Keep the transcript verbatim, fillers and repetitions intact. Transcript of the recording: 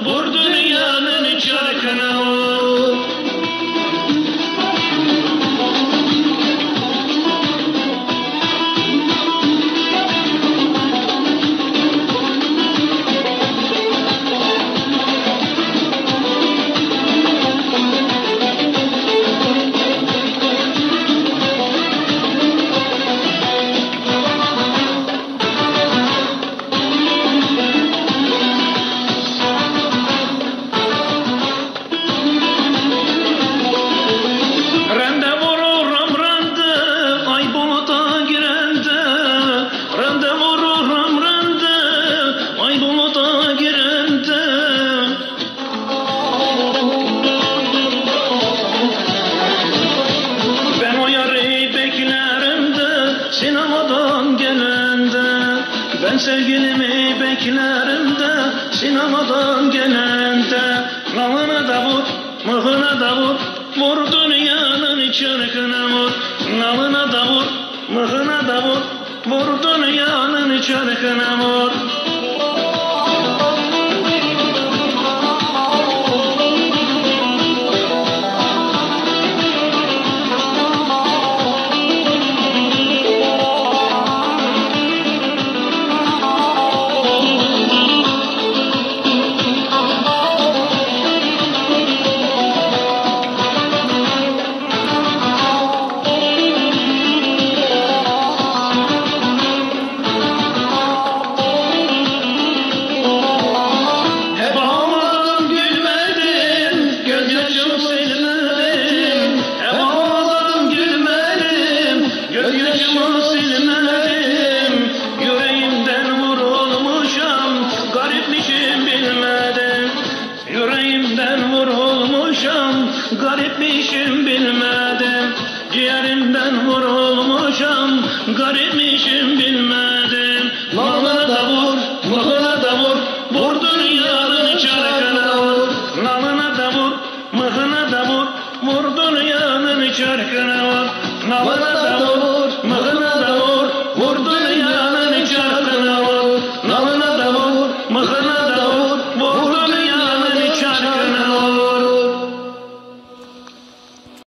vur dünyanın çarkına vur. Sinemadan gelende, ben sevgilimi beklerim de, sinemadan gelende, nalına da vur, mıhına da vur, vur dünyanın çarkına vur, nalına da vur, mıhına da vur, vur dünyanın çarkına vur. Gözyaşımı silmedim, yüreğimden vurulmuşam, garipmişim bilmedim. Yüreğimden vurulmuşam, garipmişim bilmedim. Ciğerimden vurulmuşam, garipmişim bilmedim. Nalına da vur, mıhına da vur, vur dünyanın çarkına vur. Nalına da vur, mıhına da vur, vur dünyanın çarkına vur. Nalına